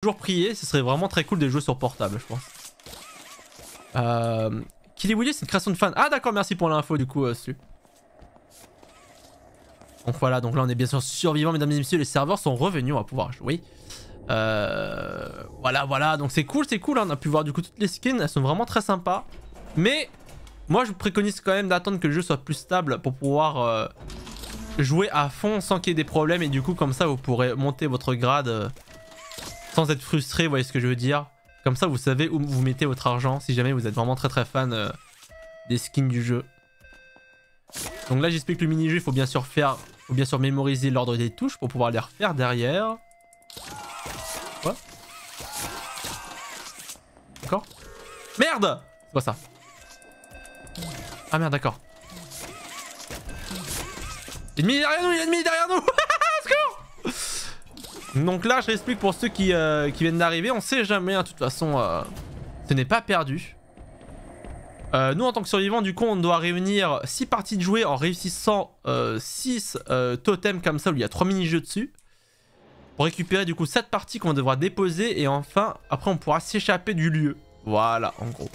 toujours prier, ce serait vraiment très cool de jouer sur portable, je pense. Killy Willy, c'est une création de fan. Ah d'accord, merci pour l'info du coup, Slu. Donc voilà, donc là on est bien sûr survivants, mesdames et messieurs, les serveurs sont revenus, on va pouvoir jouer. Voilà, donc c'est cool, hein. On a pu voir du coup toutes les skins, elles sont vraiment très sympas. Mais moi je vous préconise quand même d'attendre que le jeu soit plus stable pour pouvoir jouer à fond sans qu'il y ait des problèmes. Et du coup comme ça vous pourrez monter votre grade sans être frustré, vous voyez ce que je veux dire. Comme ça vous savez où vous mettez votre argent si jamais vous êtes vraiment très fan des skins du jeu. Donc là j'explique le mini-jeu, il faut bien sûr mémoriser l'ordre des touches pour pouvoir les refaire derrière. Quoi? D'accord? Merde! C'est pas ça. Ah merde, d'accord. L'ennemi derrière nous, l'ennemi derrière nous. Donc là je réexplique pour ceux qui viennent d'arriver, on sait jamais, hein, de toute façon ce n'est pas perdu. Nous en tant que survivants du coup on doit réunir 6 parties de jouets en réussissant 6 totems comme ça où il y a 3 mini-jeux dessus. Pour récupérer du coup 7 parties qu'on devra déposer et enfin après on pourra s'échapper du lieu. Voilà en gros.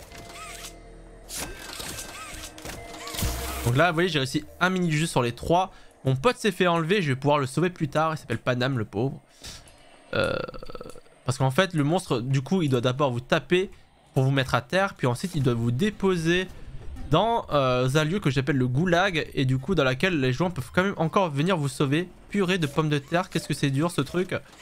Donc là vous voyez j'ai réussi un mini-jeu sur les 3. Mon pote s'est fait enlever, je vais pouvoir le sauver plus tard, il s'appelle Panam le pauvre. Parce qu'en fait le monstre du coup il doit d'abord vous taper pour vous mettre à terre, puis ensuite il doit vous déposer dans un lieu que j'appelle le goulag, et du coup dans laquelle les joueurs peuvent quand même encore venir vous sauver. Purée de pommes de terre, qu'est-ce que c'est dur ce truc. Là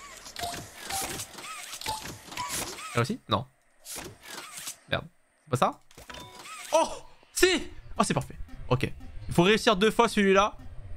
aussi? Non. Merde. C'est pas ça? Oh! Si! Oh c'est parfait. Ok. Il faut réussir 2 fois celui-là.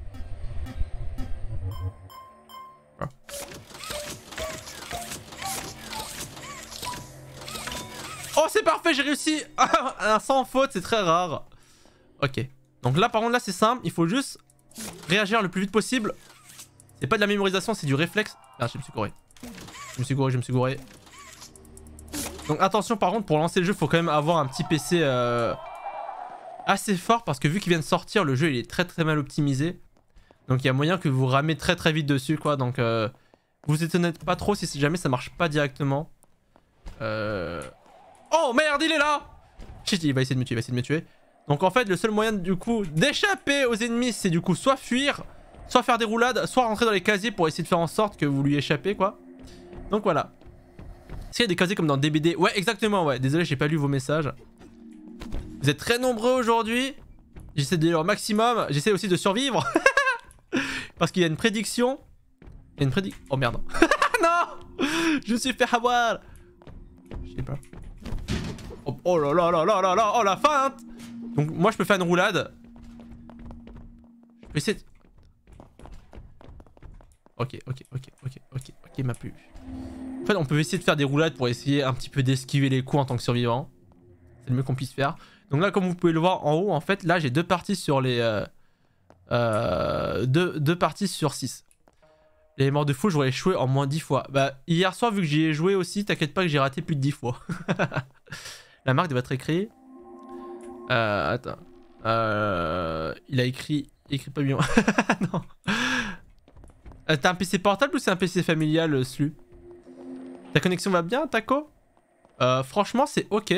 Oh c'est parfait, j'ai réussi sans faute, c'est très rare. Ok. Donc là par contre là c'est simple, il faut juste réagir le plus vite possible. C'est pas de la mémorisation, c'est du réflexe. Ah je me suis gouré. Je me suis gouré. Donc attention par contre pour lancer le jeu, faut quand même avoir un petit PC assez fort. Parce que vu qu'il vient de sortir, le jeu il est très mal optimisé. Donc il y a moyen que vous ramez très vite dessus quoi. Donc vous étonnez pas trop si jamais ça marche pas directement. Oh merde, il est là! Shit, il va essayer de me tuer, Donc en fait, le seul moyen du coup d'échapper aux ennemis, c'est du coup soit fuir, soit faire des roulades, soit rentrer dans les casiers pour essayer de faire en sorte que vous lui échappez quoi. Donc voilà. Est-ce qu'il y a des casiers comme dans DBD? Ouais, exactement, ouais. Désolé, j'ai pas lu vos messages. Vous êtes très nombreux aujourd'hui. J'essaie de lire au maximum. J'essaie aussi de survivre. Parce qu'il y a une prédiction. Il y a une prédiction. Oh merde. Non! Je me suis fait avoir. Je sais pas. Oh là là là là là là, oh la feinte. Donc moi je peux faire une roulade. Je peux essayer de... Ok, il m'a plu. En fait on peut essayer de faire des roulades pour essayer un petit peu d'esquiver les coups en tant que survivant. C'est le mieux qu'on puisse faire. Donc là comme vous pouvez le voir en haut, en fait là j'ai 2 parties sur les... deux parties sur 6. Les morts de fou j'aurais échoué en moins 10 fois. Bah hier soir vu que j'y ai joué aussi, t'inquiète pas que j'ai raté plus de 10 fois. La marque doit être écrite. Attends. Il a écrit... Il écrit pas bien. Non. T'as un PC portable ou c'est un PC familial, Slu? Ta connexion va bien, Taco? Franchement, c'est ok.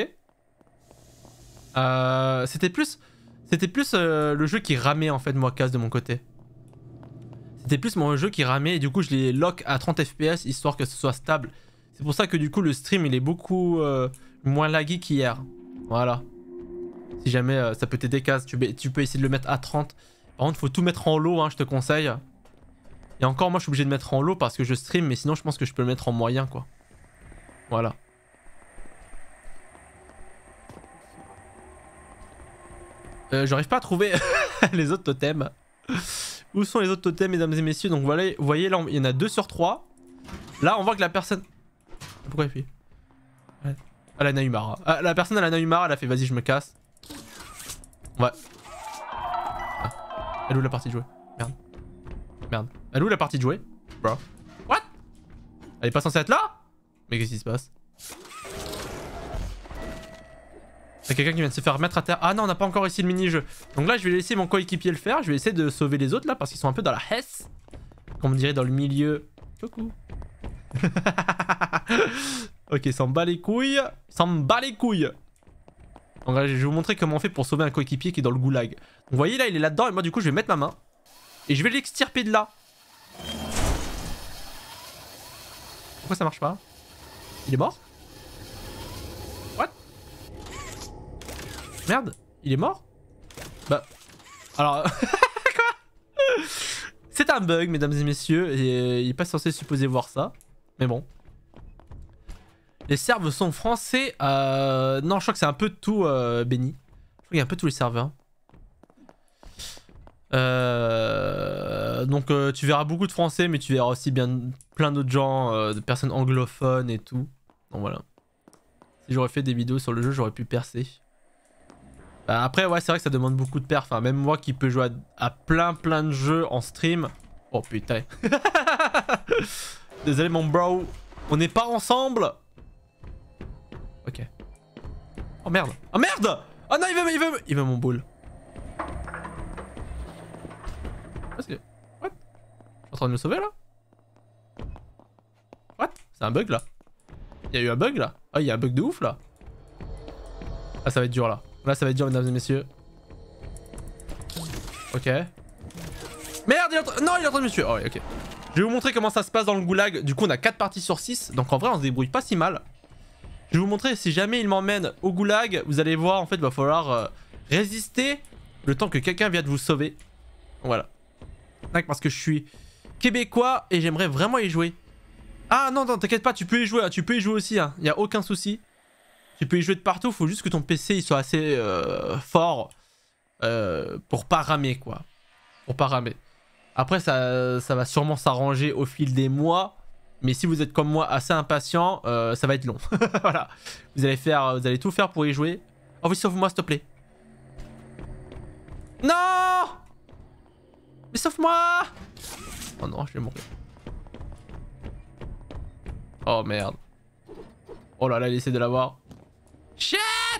C'était plus le jeu qui ramait en fait, moi, casse de mon côté. C'était plus mon jeu qui ramait et du coup, je les lock à 30 FPS histoire que ce soit stable. C'est pour ça que du coup, le stream il est beaucoup moins laggy qu'hier. Voilà. Si jamais ça peut t'aider, casse, tu peux essayer de le mettre à 30. Par contre, faut tout mettre en low, hein, je te conseille. Et encore, moi, je suis obligé de mettre en low parce que je stream, mais sinon, je pense que je peux le mettre en moyen, quoi. Voilà. J'arrive pas à trouver les autres totems. Où sont les autres totems, mesdames et messieurs? Donc voilà, vous voyez, là, il y en a 2 sur 3. Là, on voit que la personne... Pourquoi elle fait... Elle en a eu marre. Ah, la personne, elle en a eu marre, elle a fait vas-y, je me casse. Ouais. Ah. Elle est où la partie de jouer? Merde. Elle est où la partie de jouer? Bro. What? Elle est pas censée être là? Mais qu'est-ce qui se passe? C'est quelqu'un qui vient de se faire mettre à terre. Ah non, on n'a pas encore réussi le mini-jeu. Donc là, je vais laisser mon coéquipier le faire. Je vais essayer de sauver les autres là parce qu'ils sont un peu dans la hesse. Comme on dirait dans le milieu. Coucou. Ok, s'en bat les couilles. S'en bat les couilles. Donc là, je vais vous montrer comment on fait pour sauver un coéquipier qui est dans le goulag. Donc, vous voyez là, il est là-dedans et moi du coup je vais mettre ma main. Et je vais l'extirper de là. Pourquoi ça marche pas? Il est mort? What? Merde, il est mort? Bah... Alors... Quoi? C'est un bug, mesdames et messieurs, et il est pas censé supposer voir ça. Mais bon. Les serveurs sont français. Non, je crois que c'est un peu de tout, Benny. Je crois qu'il y a un peu tous les serveurs. Donc tu verras beaucoup de français, mais tu verras aussi bien plein d'autres gens, de personnes anglophones et tout. Donc voilà. Si j'aurais fait des vidéos sur le jeu, j'aurais pu percer. Bah, après, ouais, c'est vrai que ça demande beaucoup de perf. Hein. Même moi qui peux jouer à plein de jeux en stream. Oh putain. Désolé mon bro. On n'est pas ensemble. Ok. Oh merde. Oh merde. Oh non, il veut mon boule. What? Je suis en train de me sauver là? What? C'est un bug là? Il y a eu un bug là? Ah, il y a un bug de ouf là. Ah, ça va être dur là. Là, ça va être dur, mesdames et messieurs. Ok. Merde, non, il est en train de me tuer. Oh, ok. Je vais vous montrer comment ça se passe dans le goulag. Du coup, on a 4 parties sur 6. Donc en vrai, on se débrouille pas si mal. Je vais vous montrer si jamais il m'emmène au goulag. Vous allez voir, en fait, il va falloir résister le temps que quelqu'un vienne vous sauver. Voilà. Parce que je suis québécois et j'aimerais vraiment y jouer. Ah non, non, t'inquiète pas, tu peux y jouer. Hein. Tu peux y jouer aussi. Hein. Y a aucun souci. Tu peux y jouer de partout. Faut juste que ton PC il soit assez fort pour pas ramer, quoi. Pour pas ramer. Après, ça va sûrement s'arranger au fil des mois. Mais si vous êtes comme moi assez impatient, ça va être long. Voilà. Vous allez tout faire pour y jouer. Oh oui, sauve-moi, s'il te plaît. Non! Mais sauve-moi! Oh non, je vais mourir. Oh merde. Oh là là, il essaie de l'avoir. Shit!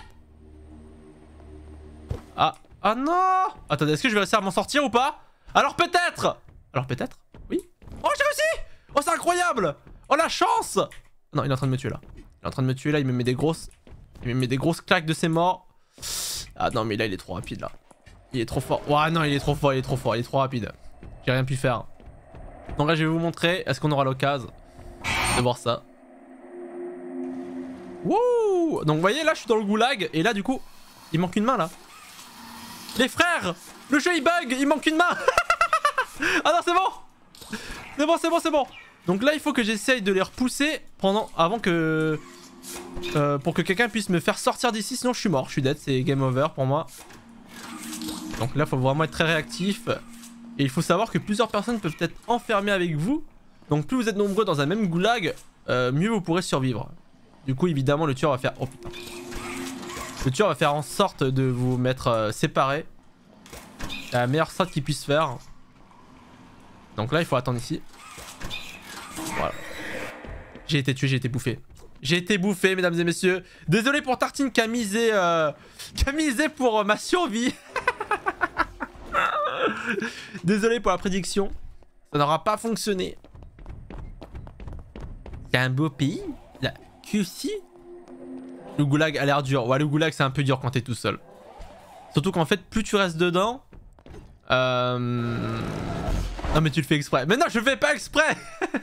Ah. Ah non! Attendez, est-ce que je vais réussir à m'en sortir ou pas? Alors peut-être! Alors peut-être? Oui? Oh, j'ai réussi! Oh, c'est incroyable! Oh, la chance! Non, il est en train de me tuer là. Il est en train de me tuer là, il me met des grosses... Il me met des grosses claques de ses morts. Ah non, mais là, il est trop rapide là. Il est trop fort. Ouah, non, il est trop fort, il est trop fort, il est trop rapide. J'ai rien pu faire. Donc là, je vais vous montrer. Est-ce qu'on aura l'occasion de voir ça? Wouh! Donc vous voyez, là, je suis dans le goulag. Et là, du coup, il manque une main là. Les frères! Le jeu, il bug! Il manque une main! Ah non, c'est bon! C'est bon, c'est bon, c'est bon! Donc là, il faut que j'essaye de les repousser avant que... pour que quelqu'un puisse me faire sortir d'ici. Sinon, je suis mort. Je suis dead. C'est game over pour moi. Donc là, il faut vraiment être très réactif. Et il faut savoir que plusieurs personnes peuvent être enfermées avec vous. Donc plus vous êtes nombreux dans un même goulag, mieux vous pourrez survivre. Du coup, évidemment, le tueur va faire... Oh putain. Le tueur va faire en sorte de vous mettre séparés. C'est la meilleure sorte qu'il puisse faire. Donc là, il faut attendre ici. Voilà. J'ai été tué, j'ai été bouffé. J'ai été bouffé, mesdames et messieurs. Désolé pour Tartine qui a misé pour ma survie. Désolé pour la prédiction. Ça n'aura pas fonctionné. C'est un beau pays. La QC. Le goulag a l'air dur. Ouais, le goulag c'est un peu dur quand t'es tout seul. Surtout qu'en fait, plus tu restes dedans... Non mais tu le fais exprès. Mais non, je le fais pas exprès.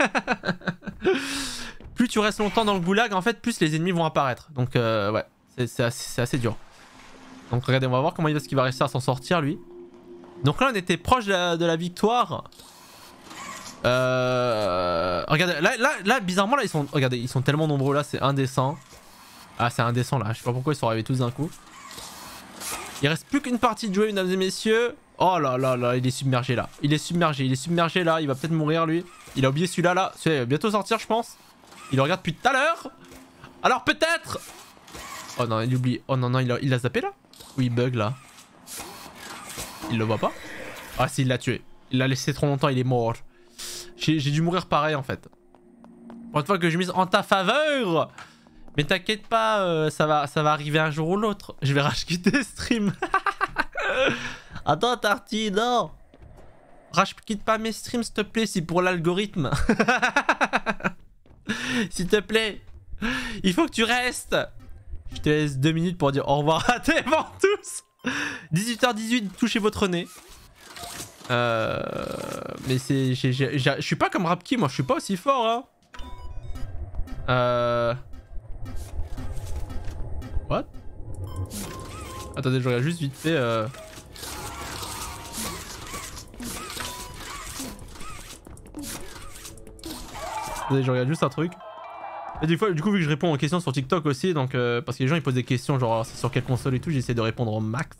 Plus tu restes longtemps dans le goulag, en fait, plus les ennemis vont apparaître. Donc ouais, c'est assez dur. Donc regardez, on va voir comment est-ce qu'il va réussir à s'en sortir lui. Donc là, on était proche de la victoire. Regardez, là, bizarrement, là, regardez, ils sont tellement nombreux là, c'est indécent. Ah, c'est indécent là, je sais pas pourquoi ils sont arrivés tous d'un coup. Il reste plus qu'une partie de jouer, mesdames et messieurs. Oh là là là, il est submergé là. Il est submergé là, il va peut-être mourir lui. Il a oublié celui-là là. Celui-là, il va bientôt sortir, je pense. Il le regarde depuis tout à l'heure. Alors peut-être. Oh non, il oublie. Oh non, non, il l'a zappé là. Ou il bug là. Il le voit pas. Ah si, il l'a tué. Il l'a laissé trop longtemps, il est mort. J'ai dû mourir pareil en fait. Pour une fois que je mise en ta faveur. Mais t'inquiète pas, ça va arriver un jour ou l'autre. Je vais rage-quitter stream. Attends Tarty, non. Rage-quitte pas mes streams s'il te plaît, c'est pour l'algorithme. S'il te plaît. Il faut que tu restes. Je te laisse 2 minutes pour dire au revoir à tes tous. 18h18, touchez votre nez. Mais c'est... Je suis pas comme Rapki, moi je suis pas aussi fort hein. What? Attendez, je regarde juste vite fait Attendez, je regarde juste un truc. Et des fois, du coup, vu que je réponds aux questions sur TikTok aussi, donc parce que les gens ils posent des questions, genre c'est sur quelle console et tout, j'essaie de répondre au max.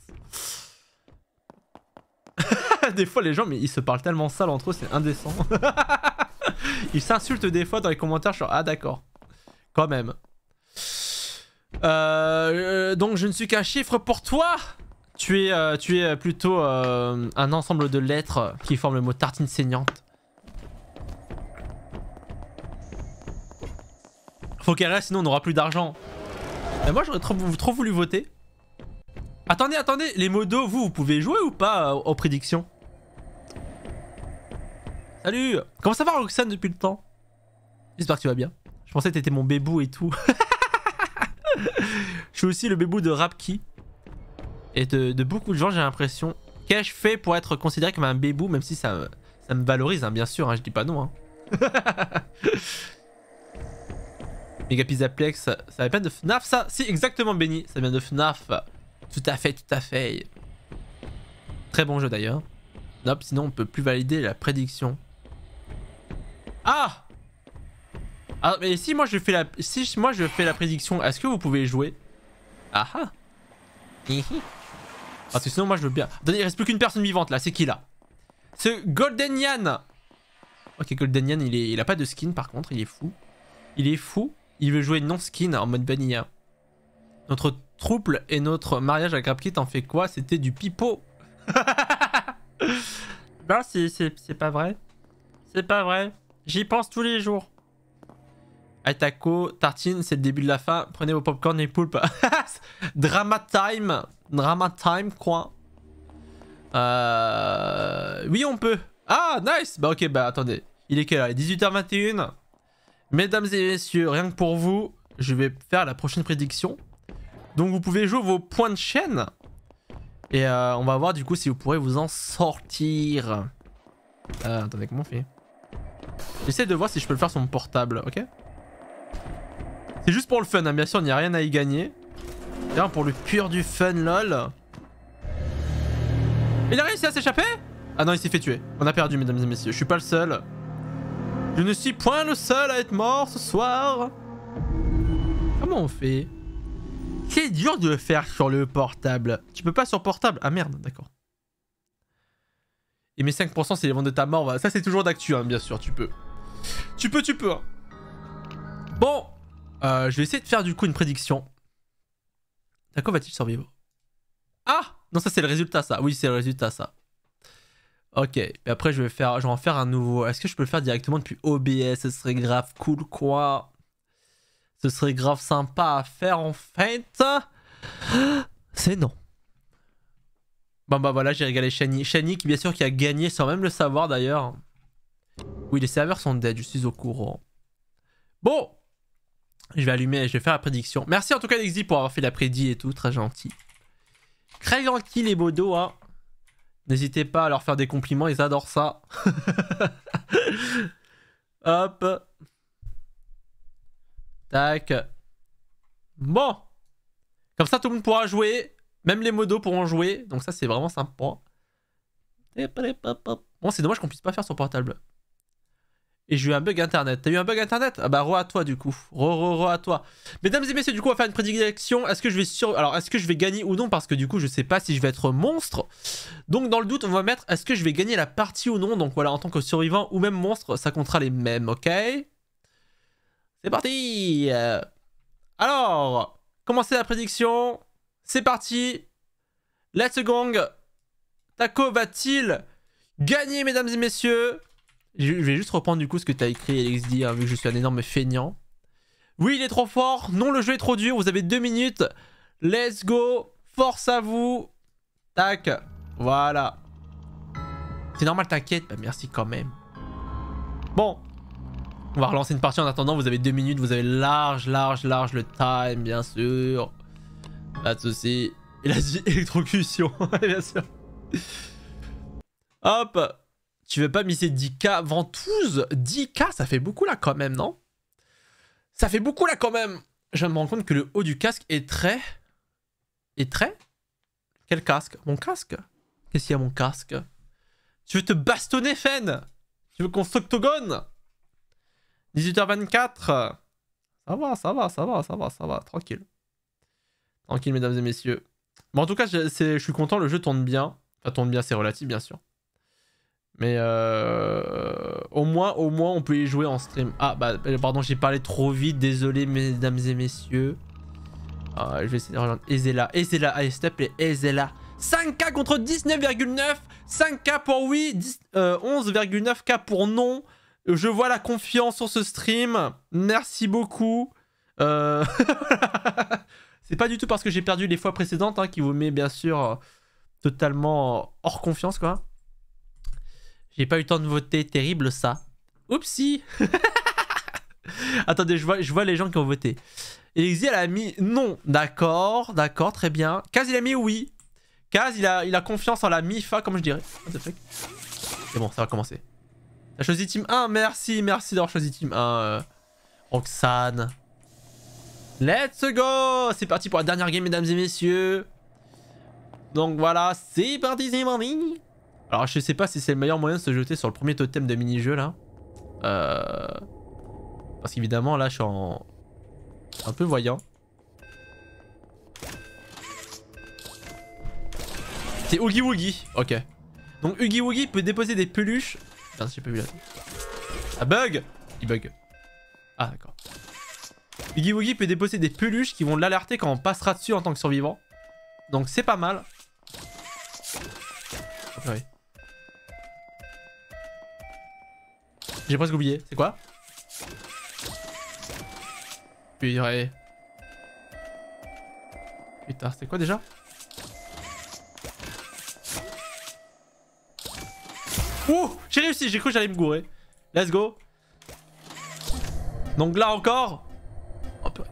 Des fois, les gens, mais ils se parlent tellement sale entre eux, c'est indécent. Ils s'insultent des fois dans les commentaires, genre ah d'accord, quand même. Donc je ne suis qu'un chiffre pour toi. Tu es plutôt un ensemble de lettres qui forment le mot tartine saignante. Faut qu'elle reste, sinon on n'aura plus d'argent. Mais moi j'aurais trop voulu voter. Attendez, les modos, vous pouvez jouer ou pas aux prédictions? Salut. Comment ça va Roxane depuis le temps? J'espère que tu vas bien. Je pensais que t'étais mon bébou et tout. Je suis aussi le bébou de Rapki. Et de beaucoup de gens, j'ai l'impression. Qu'ai-je fait pour être considéré comme un bébou, même si ça me valorise, hein, bien sûr, hein, je dis pas non. Hein. Mega Pizzaplex, ça va pas de FNAF ça? Si, exactement Benny, ça vient de FNAF. Tout à fait, tout à fait. Très bon jeu d'ailleurs. Nope, sinon on peut plus valider la prédiction. Ah! Ah, mais si moi je fais la prédiction, est-ce que vous pouvez jouer? Ah ah. Parce que sinon moi je veux bien. Attendez, il reste plus qu'une personne vivante là, c'est qui là? Ce Golden Yan. Ok, Golden Yan il a pas de skin par contre, il est fou. Il est fou, il veut jouer non skin en mode vanilla. Notre trouble et notre mariage à Grapkit en fait quoi? C'était du pipeau. Bah c'est pas vrai. C'est pas vrai. J'y pense tous les jours. Aitako, tartine, c'est le début de la fin. Prenez vos popcorn et poulpes. Drama time. Drama time, quoi. Oui, on peut. Ah, nice. Bah ok, bah attendez. Il est quelle heure? 18h21. Mesdames et messieurs, rien que pour vous, je vais faire la prochaine prédiction. Donc vous pouvez jouer vos points de chaîne. Et on va voir du coup si vous pourrez vous en sortir. Attendez, comment on fait? J'essaie de voir si je peux le faire sur mon portable, ok? C'est juste pour le fun, hein. Bien sûr, il n'y a rien à y gagner. Bien pour le pur du fun, lol. Il a réussi à s'échapper? Ah non, il s'est fait tuer. On a perdu, mesdames et messieurs. Je suis pas le seul. Je ne suis point le seul à être mort ce soir. Comment on fait? C'est dur de le faire sur le portable. Tu peux pas sur portable? Ah merde, d'accord. Et mes 5% c'est les ventes de ta mort. Ça c'est toujours d'actu, hein, bien sûr, tu peux. Tu peux. Hein. Bon, je vais essayer de faire du coup une prédiction. D'accord, va-t-il survivre? Ah! Non, ça c'est le résultat, ça. Oui, c'est le résultat, ça. Ok, et après je vais en faire un nouveau. Est-ce que je peux le faire directement depuis OBS? Ce serait grave cool, quoi. Ce serait grave sympa à faire en fait. C'est non. Bon bah voilà, j'ai régalé Shani. Shani qui bien sûr qui a gagné sans même le savoir d'ailleurs. Oui, les serveurs sont dead, je suis au courant. Bon, je vais allumer, je vais faire la prédiction. Merci en tout cas Lexi pour avoir fait la prédit et tout, très gentil. Très gentil les bodos, hein. N'hésitez pas à leur faire des compliments, ils adorent ça. Hop. Tac. Bon. Comme ça tout le monde pourra jouer. Même les modos pourront jouer. Donc ça c'est vraiment sympa. Bon, c'est dommage qu'on puisse pas faire sur portable. Et j'ai eu un bug internet. T'as eu un bug internet? Ah bah re à toi du coup. Re à toi. Mesdames et messieurs, du coup on va faire une prédiction. Est-ce que je vais Alors est-ce que je vais gagner ou non? Parce que du coup je sais pas si je vais être monstre. Donc dans le doute on va mettre est-ce que je vais gagner la partie ou non. Donc voilà, en tant que survivant ou même monstre, ça comptera les mêmes, ok? C'est parti. Alors, commencez la prédiction. C'est parti. Let's go. Taco va-t-il gagner, mesdames et messieurs? Je vais juste reprendre du coup ce que tu as écrit, LXD, hein, vu que je suis un énorme feignant. Oui, il est trop fort. Non, le jeu est trop dur. Vous avez 2 minutes. Let's go. Force à vous. Tac. Voilà. C'est normal, t'inquiète. Bah, merci quand même. Bon. On va relancer une partie en attendant, vous avez 2 minutes, vous avez large le time, bien sûr. Pas de soucis. Il a dit électrocution, bien sûr. Hop. Tu veux pas miser 10k ventouse? 10k, ça fait beaucoup là quand même, non? Ça fait beaucoup là quand même. Je viens de me rendre compte que le haut du casque est très... Quel casque? Mon casque? Qu'est-ce qu'il y a mon casque? Tu veux te bastonner, Fen? Tu veux qu'on s'octogone? 18h24. Ça va. Tranquille. Tranquille, mesdames et messieurs. Bon, en tout cas, je suis content, le jeu tourne bien. Enfin, tourne bien, c'est relatif, bien sûr. Mais au moins, on peut y jouer en stream. Ah, bah, pardon, j'ai parlé trop vite. Désolé, mesdames et messieurs. Je vais essayer de rejoindre Ezela. Allez, s'il te plaît, Ezela. 5k contre 19,9. 5k pour oui, 11,9k pour non. Je vois la confiance sur ce stream. Merci beaucoup. C'est pas du tout parce que j'ai perdu les fois précédentes hein, qui vous met bien sûr totalement hors confiance quoi. J'ai pas eu le temps de voter, terrible ça. Oupsie. Attendez, je vois les gens qui ont voté. Elixir elle a mis non, d'accord, très bien. Kaz il a mis oui. Kaz il a confiance en la MIFA comme je dirais. C'est bon, ça va commencer. T'as choisi Team 1, merci d'avoir choisi Team 1. Roxane. Let's go. C'est parti pour la dernière game mesdames et messieurs. Donc voilà, c'est parti. Alors je sais pas si c'est le meilleur moyen de se jeter sur le premier totem de mini-jeu là. Parce qu'évidemment là je suis un peu voyant. C'est Oogie Woogie, ok. Donc Oogie Woogie peut déposer des peluches. Putain, j'ai pas vu là. Ah bug. Il bug. Ah d'accord. Oogie Woogie peut déposer des peluches qui vont l'alerter quand on passera dessus en tant que survivant. Donc c'est pas mal. Oh, ouais. J'ai presque oublié. C'est quoi? Purée. Putain, c'était quoi déjà? Ouh, j'ai réussi, j'ai cru que j'allais me gourer. Let's go. Donc là encore. Hop.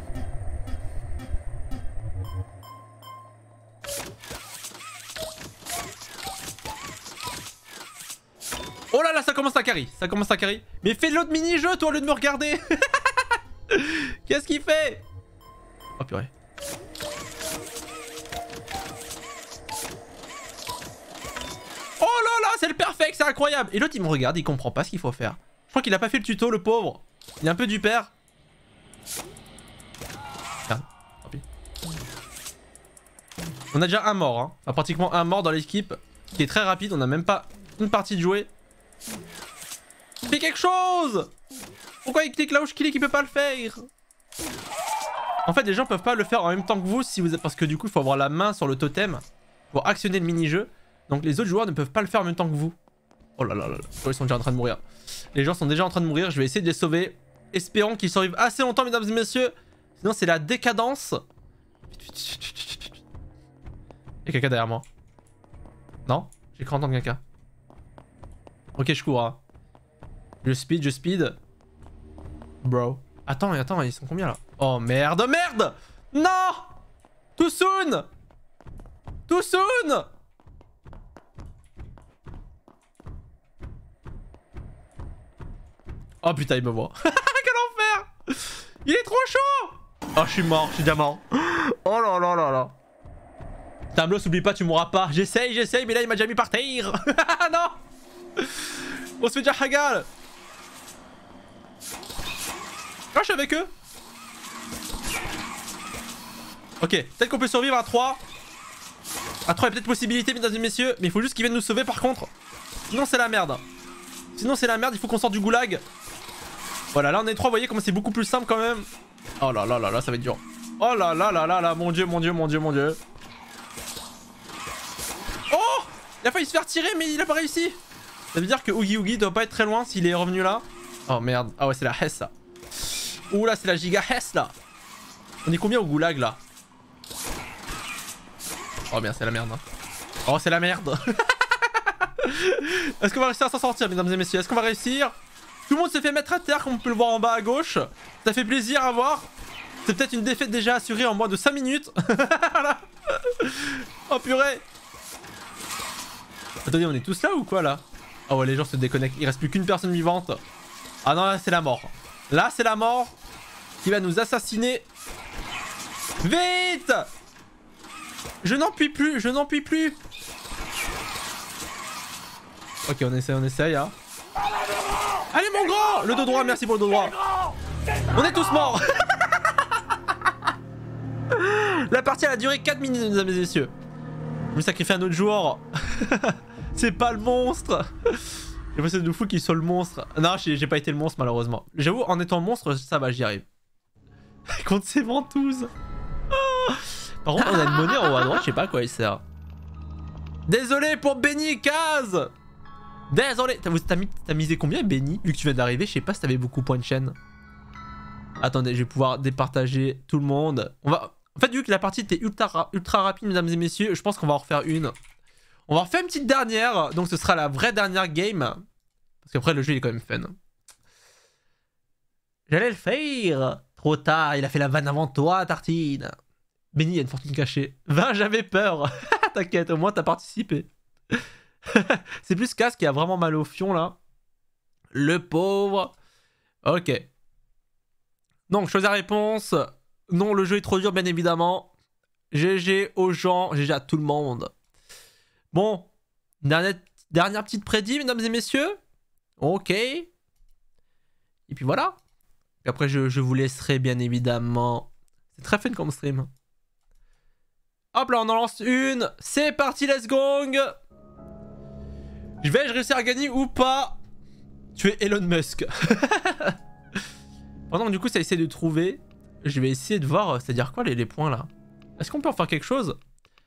Oh là là, ça commence à carry. Mais fais l'autre mini-jeu toi au lieu de me regarder. Qu'est-ce qu'il fait? Oh purée. Oh là là, c'est le perfect, c'est incroyable. Et l'autre il me regarde, il comprend pas ce qu'il faut faire. Je crois qu'il a pas fait le tuto, le pauvre. Il est un peu du père. Merde, tant pis. On a déjà un mort, hein. Enfin, pratiquement un mort dans l'équipe. Qui est très rapide, on a même pas une partie de jouer. Fais quelque chose. Pourquoi il clique là où je clique, il peut pas le faire? En fait, les gens peuvent pas le faire en même temps que vous si vous êtes... Parce que du coup, il faut avoir la main sur le totem pour actionner le mini-jeu. Donc les autres joueurs ne peuvent pas le faire en même temps que vous. Oh là là là là. Ils sont déjà en train de mourir. Les gens sont déjà en train de mourir. Je vais essayer de les sauver. Espérons qu'ils survivent assez longtemps, mesdames et messieurs. Sinon, c'est la décadence. Il y a quelqu'un derrière moi. Non? J'ai cru entendre quelqu'un. Ok, je cours. Hein. Je speed. Bro. Attends, ils sont combien là? Oh merde. Non. Too soon. Oh putain, il me voit. Quel enfer. Il est trop chaud. Oh, je suis mort, je suis déjà mort. Oh là là là là. Tableau, s'oublie pas, tu mourras pas. J'essaye, mais là il m'a déjà mis par terre. Non. On se fait déjà hagal. Ah, je suis avec eux. Ok, peut-être qu'on peut survivre à 3. À 3, il y a peut-être possibilité, mesdames et messieurs. Mais il faut juste qu'ils viennent nous sauver par contre. Sinon, c'est la merde. Il faut qu'on sorte du goulag. Voilà, là on est 3, vous voyez comment c'est beaucoup plus simple quand même. Oh là là là là, ça va être dur. Oh là là là là là, mon dieu. Oh, il a failli se faire tirer, mais il a pas réussi. Ça veut dire que Oogie Woogie doit pas être très loin s'il est revenu là. Oh merde, ah ouais, c'est la Hess ça. Ouh là, c'est la giga Hess là. On est combien au goulag là? Oh merde, c'est la merde. Hein. Oh, c'est la merde. Est-ce qu'on va réussir à s'en sortir, mesdames et messieurs? Est-ce qu'on va réussir? Tout le monde se fait mettre à terre comme on peut le voir en bas à gauche. Ça fait plaisir à voir. C'est peut-être une défaite déjà assurée en moins de 5 minutes. Voilà. Oh purée. Attendez, on est tous là ou quoi là? Ah ouais, les gens se déconnectent. Il reste plus qu'une personne vivante. Ah non, là c'est la mort. Là c'est la mort qui va nous assassiner. Vite! Je n'en puis plus, je n'en puis plus. Ok, on essaye, hein. Allez mon grand! Le dos droit, merci pour le dos droit. On est tous morts. La partie elle a duré 4 minutes, mesdames et messieurs. Je me sacrifie un autre joueur. C'est pas le monstre. J'ai passé de fou qu'il soit le monstre. Non, j'ai pas été le monstre malheureusement. J'avoue, en étant le monstre, ça va, j'y arrive. Contre ces ventouses. Par contre, on a une monnaie en haut à droite, je sais pas à quoi il sert. Désolé pour Benny Kaz. Désolé. T'as misé combien Benny? Vu que tu viens d'arriver, je sais pas si t'avais beaucoup de points de chaîne. Attendez, je vais pouvoir départager tout le monde. On va... En fait, vu que la partie était ultra rapide, mesdames et messieurs, je pense qu'on va en refaire une. On va en refaire une petite dernière. Donc ce sera la vraie dernière game. Parce qu'après, le jeu il est quand même fun. J'allais le faire. Trop tard, il a fait la vanne avant toi, Tartine. Benny, il y a une fortune cachée. 20, j'avais peur. T'inquiète, au moins t'as participé. C'est plus Cass qui a vraiment mal au fion là. Le pauvre. Ok. Donc, choisir réponse. Non, le jeu est trop dur, bien évidemment. GG aux gens, GG à tout le monde. Bon, dernière petite prédit, mesdames et messieurs. Ok. Et puis voilà. Et après, je vous laisserai, bien évidemment. C'est très fun comme stream. Hop là, on en lance une. C'est parti, let's go. Vais-je réussir à gagner ou pas? Tu es Elon Musk. Pendant du coup, ça essaie de trouver. Je vais essayer de voir, c'est-à-dire quoi les points là? Est-ce qu'on peut en faire quelque chose?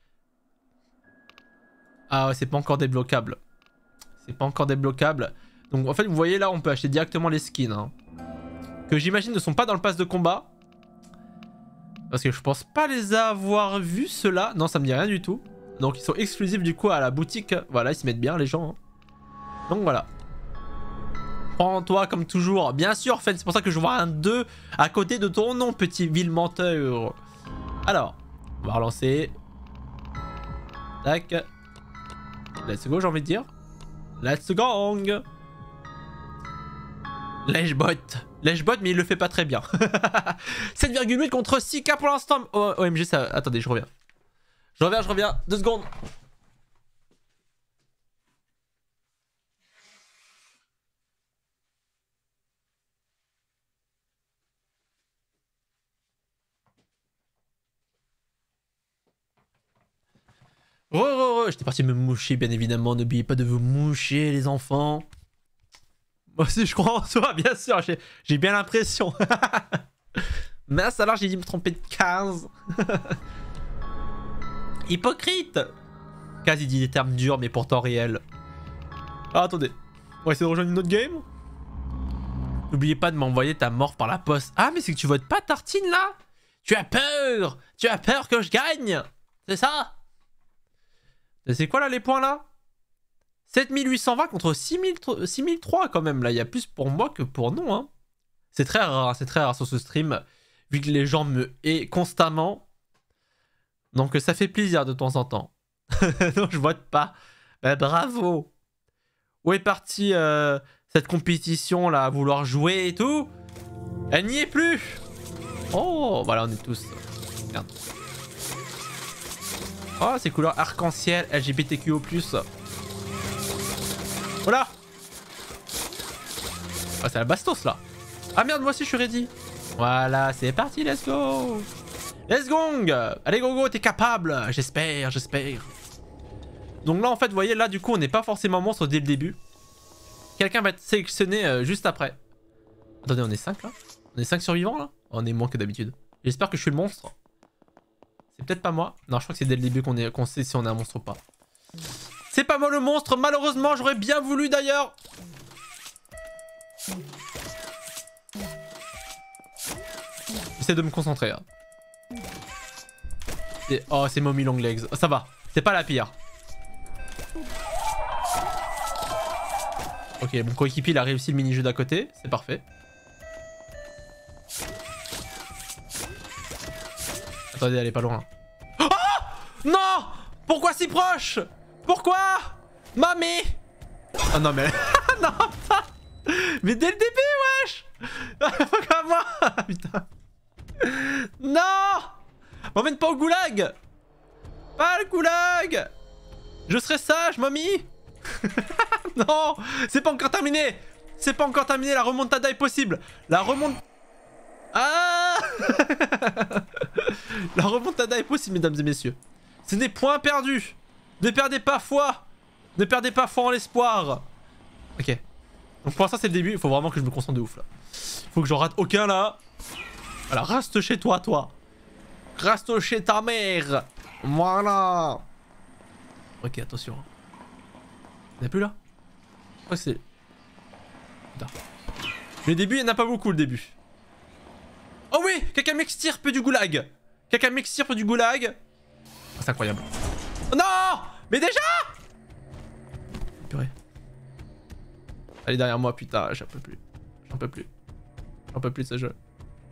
Ah ouais, c'est pas encore débloquable. C'est pas encore débloquable. Donc en fait, vous voyez là, on peut acheter directement les skins. Hein, que j'imagine ne sont pas dans le pass de combat. Parce que je pense pas les avoir vus ceux-là. Non, ça me dit rien du tout. Donc ils sont exclusifs du coup à la boutique. Voilà, ils se mettent bien les gens. Hein. Donc voilà. Prends-toi comme toujours. Bien sûr, Fen, c'est pour ça que je vois un 2 à côté de ton nom, petit vil menteur. Alors, on va relancer. Tac. Let's go, j'ai envie de dire. Let's go. Lèche-bot. Lèche-bot, mais il le fait pas très bien. 7,8 contre 6K pour l'instant. Oh, OMG, ça... Attendez, je reviens. Je reviens. 2 secondes. J'étais parti me moucher, bien évidemment. N'oubliez pas de vous moucher, les enfants. Moi aussi, je crois en soi, bien sûr. J'ai bien l'impression. Mince, alors j'ai dû me tromper de 15. Hypocrite. Quasi dit des termes durs, mais pourtant réels. Ah, attendez. On va essayer de rejoindre une autre game. N'oubliez pas de m'envoyer ta mort par la poste. Ah, mais c'est que tu votes pas Tartine, là? Tu as peur. Tu as peur que je gagne. C'est ça? C'est quoi là les points là? 7820 contre 6003 quand même là. Il y a plus pour moi que pour nous hein. C'est très rare sur ce stream. Vu que les gens me haient constamment. Donc ça fait plaisir de temps en temps. Non je vote pas. Bah, bravo. Où est partie cette compétition là à vouloir jouer et tout? Elle n'y est plus. Oh voilà on est tous. Merde. Oh, ces couleurs arc-en-ciel, LGBTQO+. Voilà. Ah, c'est la bastos, là. Ah, merde, moi aussi, je suis ready. Voilà, c'est parti, let's go. Let's go. Allez, Gogo, t'es capable. J'espère. Donc là, en fait, vous voyez, là, du coup, on n'est pas forcément monstre dès le début. Quelqu'un va être sélectionné juste après. Attendez, on est 5, là? On est 5 survivants, là? On est moins que d'habitude. J'espère que je suis le monstre. C'est peut-être pas moi. Non, je crois que c'est dès le début qu'on sait si on est un monstre ou pas. C'est pas moi le monstre, malheureusement, j'aurais bien voulu d'ailleurs. J'essaie de me concentrer. Hein. Oh, c'est Mommy Long Legs. Ça va, c'est pas la pire. Ok, mon coéquipier il a réussi le mini-jeu d'à côté, c'est parfait. Attendez, elle est pas loin. Oh non! Pourquoi si proche? Pourquoi? Mamie! Oh non mais... non, putain! Mais dès le début, wesh! Pourquoi moi? Putain. Non! M'emmène pas au goulag! Pas le goulag! Je serai sage, mamie! Non! C'est pas encore terminé! C'est pas encore terminé, la remontada est possible! La remontada... Ah! La remontada est possible, mesdames et messieurs. Ce n'est point perdu. Ne perdez pas foi. Ne perdez pas foi en l'espoir. Ok. Donc pour l'instant c'est le début, il faut vraiment que je me concentre de ouf là. Faut que j'en rate aucun là. Voilà, reste chez toi, toi. Reste chez ta mère. Voilà. Ok, attention. Il n'y en a plus là? Je crois que c'est... Putain. Le début, il n'y en a pas beaucoup le début. Oh oui! Quelqu'un m'extirpe du goulag! Quelqu'un m'extirpe du goulag! Oh, c'est incroyable. Oh non! Mais déjà! Purée. Allez derrière moi, putain, j'en peux plus. J'en peux plus. J'en peux plus de ce jeu.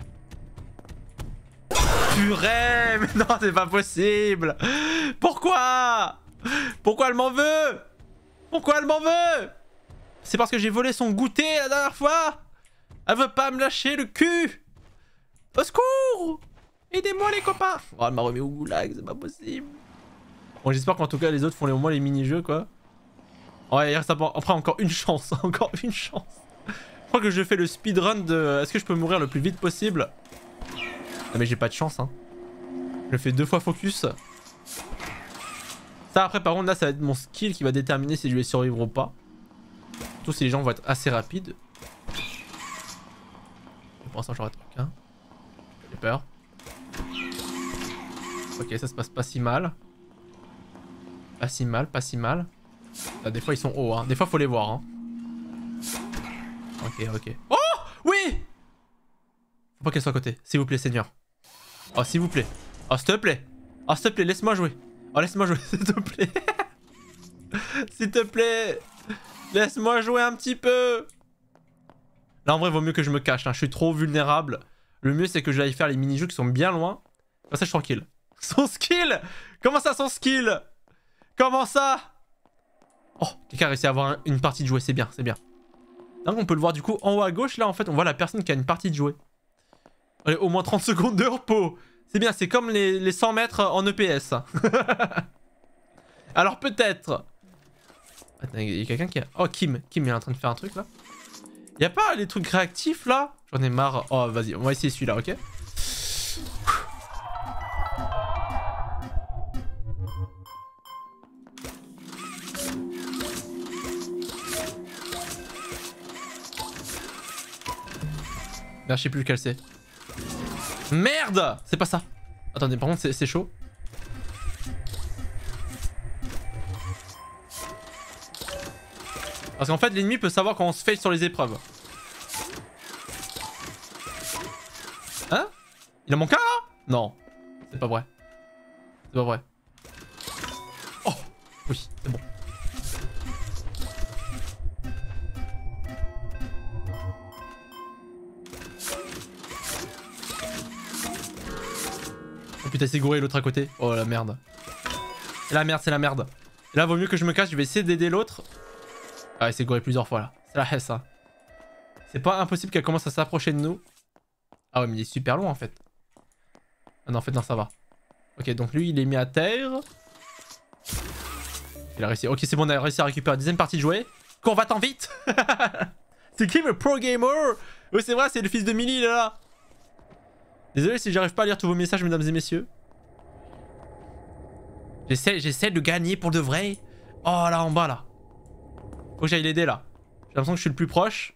Purée! Mais non, c'est pas possible! Pourquoi? Pourquoi elle m'en veut? Pourquoi elle m'en veut? C'est parce que j'ai volé son goûter la dernière fois? Elle veut pas me lâcher le cul! Au secours! Aidez-moi les copains! Oh, elle m'a remis au goulag, c'est pas possible. Bon, j'espère qu'en tout cas les autres font au moins les mini-jeux quoi. Ouais, il reste après encore une chance, encore une chance. Je crois que je fais le speedrun de... Est-ce que je peux mourir le plus vite possible? Ah mais j'ai pas de chance hein. Je fais 2 fois focus. Ça après par contre là ça va être mon skill qui va déterminer si je vais survivre ou pas. Surtout si les gens vont être assez rapides. Et pour l'instant j'en rate aucun. J'ai peur. Ok, ça se passe pas si mal. Pas si mal, pas si mal. Là, des fois ils sont hauts, hein. Des fois faut les voir. Hein. Ok, ok. Oh oui! Faut pas qu'elle soit à côté, s'il vous plaît, Seigneur. Oh, s'il vous plaît. Oh, s'il te plaît. Oh, s'il te plaît, laisse-moi jouer. Oh, laisse-moi jouer, s'il te plaît. S'il te plaît. Laisse-moi jouer un petit peu. Là, en vrai, vaut mieux que je me cache. Hein. Je suis trop vulnérable. Le mieux, c'est que j'aille faire les mini-jeux qui sont bien loin. Comme ça, je suis tranquille. Son skill? Comment ça, son skill? Comment ça? Oh, quelqu'un a réussi à avoir une partie de jouer. C'est bien, c'est bien. Donc, on peut le voir du coup en haut à gauche. Là, en fait, on voit la personne qui a une partie de jouer. Allez, au moins 30 secondes de repos. C'est bien, c'est comme les 100 mètres en EPS. Alors, peut-être... Attends, il y a quelqu'un qui a... Oh, Kim. Kim est en train de faire un truc, là. Y a pas les trucs réactifs, là? J'en ai marre. Oh, vas-y, on va essayer celui-là, ok? Merde, je sais plus lequel c'est. Merde! C'est pas ça. Attendez, par contre, c'est chaud. Parce qu'en fait, l'ennemi peut savoir quand on se fail sur les épreuves. Hein? Il en manque un là? Non. C'est pas vrai. C'est pas vrai. Oh! Oui, c'est bon. Oh putain, c'est gouré l'autre à côté. Oh la merde. C'est la merde, c'est la merde. Et là, vaut mieux que je me cache, je vais essayer d'aider l'autre. Ah, il s'est gouré plusieurs fois là. C'est la haie ça. C'est pas impossible qu'elle commence à s'approcher de nous. Ah ouais, mais il est super loin en fait. Ah non, en fait, non, ça va. Ok, donc lui, il est mis à terre. Il a réussi. Ok, c'est bon, on a réussi à récupérer la deuxième partie de jouet. Qu'on va-t'en vite. C'est qui le pro gamer? Oui, c'est vrai, c'est le fils de Millie là. Désolé si j'arrive pas à lire tous vos messages, mesdames et messieurs. J'essaie de gagner pour de vrai. Oh là en bas là. Faut que j'aille l'aider là. J'ai l'impression que je suis le plus proche.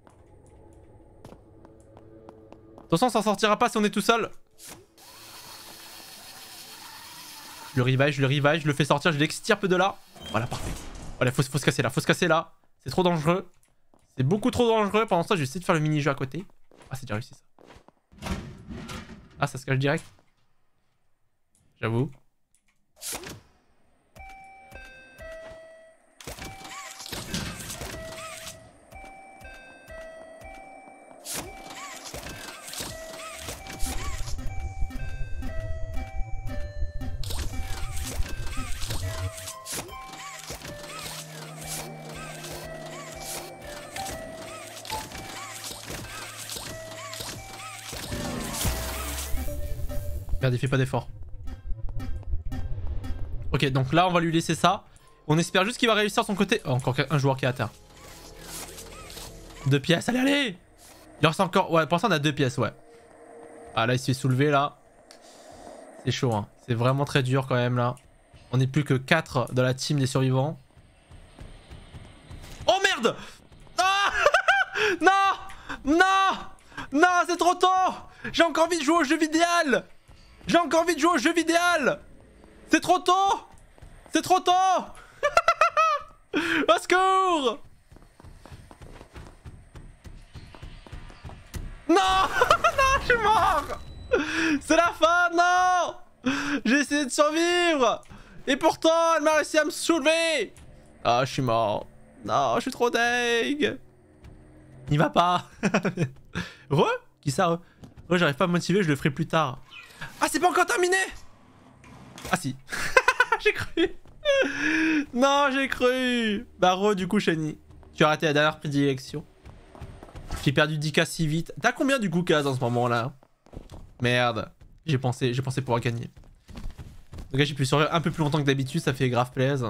Attention, on s'en sortira pas si on est tout seul. Je le revive, je le fais sortir, je l'extirpe de là. Voilà, parfait. Voilà, faut se casser là, faut se casser là. C'est trop dangereux. C'est beaucoup trop dangereux. Pendant ça, je vais essayer de faire le mini-jeu à côté. Ah, c'est déjà réussi ça. Ah, ça se cache direct. J'avoue. Merde, il fait pas d'effort. Ok, donc là, on va lui laisser ça. On espère juste qu'il va réussir de son côté. Oh, encore un joueur qui est à terre. 2 pièces, allez, allez! Il en reste encore... Ouais, pour l'instant, on a 2 pièces, ouais. Ah, là, il se fait soulever, là. C'est chaud, hein. C'est vraiment très dur, quand même, là. On n'est plus que 4 dans la team des survivants. Oh, merde! Ah non! Non! Non, c'est trop tôt! J'ai encore envie de jouer au jeu vidéo! J'ai encore envie de jouer au jeu vidéo! C'est trop tôt! C'est trop tôt! Au secours! Non! Non, je suis mort! C'est la fin, non! J'ai essayé de survivre! Et pourtant, elle m'a réussi à me soulever! Ah, je suis mort. Non, je suis trop deg! Il va pas! Re? Qui ça, re? Re, j'arrive pas à me motiver, je le ferai plus tard. Ah, c'est pas encore terminé! Ah si. J'ai cru. Non, j'ai cru. Bah re, du coup, Shani. Tu as raté la dernière prédilection. J'ai perdu 10k si vite. T'as combien du coup, Kaz, en ce moment-là? Merde. J'ai pensé pouvoir gagner. Donc là, j'ai pu survivre un peu plus longtemps que d'habitude. Ça fait grave plaisir.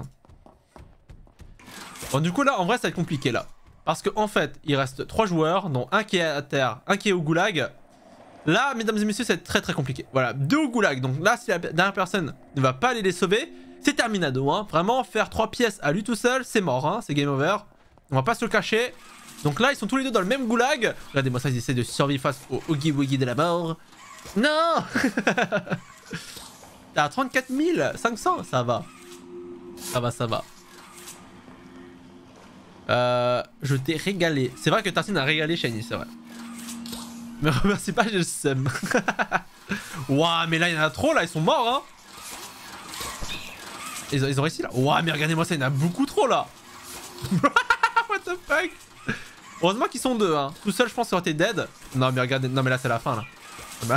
Bon, du coup, là, en vrai, ça va être compliqué, là. Parce qu'en fait, il reste 3 joueurs, dont un qui est à terre, un qui est au goulag. Là, mesdames et messieurs, ça va être très très compliqué. Voilà, 2 au goulag. Donc là, si la dernière personne ne va pas aller les sauver, c'est terminado. Hein. Vraiment, faire 3 pièces à lui tout seul, c'est mort. Hein. C'est game over. On va pas se le cacher. Donc là, ils sont tous les deux dans le même goulag. Regardez-moi ça, ils essaient de survivre face au Oogie Woogie de la mort. Non. T'as 34 500. Ça va. Ça va, ça va. Je t'ai régalé. C'est vrai que Tartine a régalé Shiny, c'est vrai. Me remercie pas, j'ai le seum. Ouah, mais là, il y en a trop, là. Ils sont morts, hein. Ils ont réussi, là. Ouah, mais regardez-moi ça, il y en a beaucoup trop, là. What the fuck. Heureusement qu'ils sont 2, hein. Tout seul, je pense qu'ils auraient été dead. Non, mais regardez. Non, mais là, c'est la fin, là.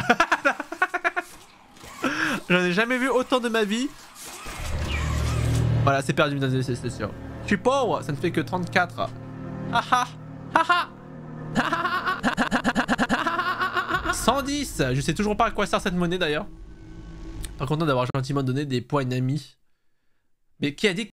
J'en ai jamais vu autant de ma vie. Voilà, c'est perdu, mesdames et messieurs, c'est sûr. Je suis pauvre, ça ne fait que 34. Haha. Haha. 110. Je sais toujours pas à quoi sert cette monnaie d'ailleurs. Pas content d'avoir gentiment donné des points à une amie. Mais qui a dit